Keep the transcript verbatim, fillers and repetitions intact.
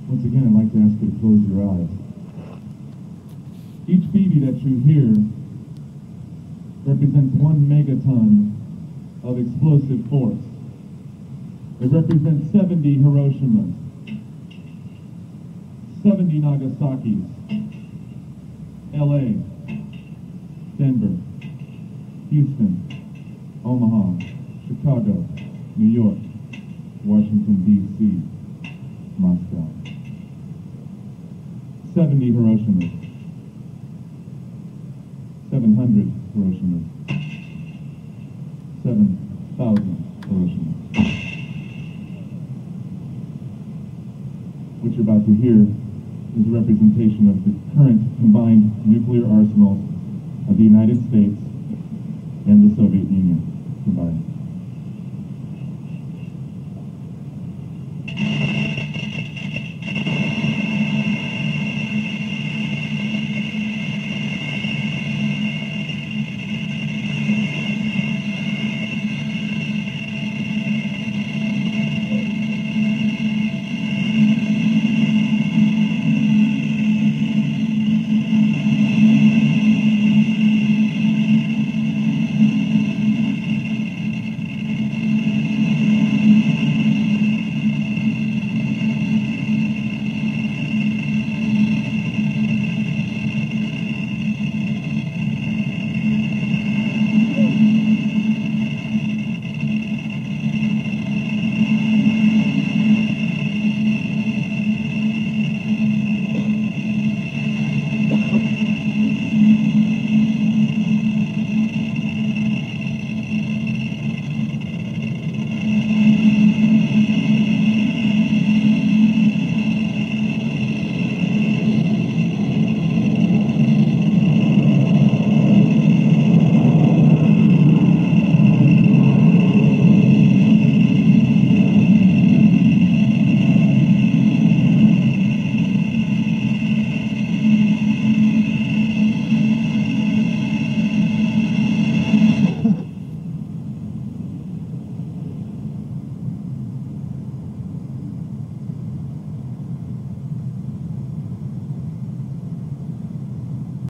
Once again, I'd like to ask you to close your eyes. Each Beebee that you hear represents one megaton of explosive force. It represents seventy Hiroshimas, seventy Nagasakis, L A, Denver, Houston, Omaha, Chicago, New York, Washington, D C, Moscow. seventy Hiroshimas. seven hundred Hiroshimas. seven thousand Hiroshimas. What you're about to hear is a representation of the current combined nuclear arsenals of the United States and the Soviet Union combined.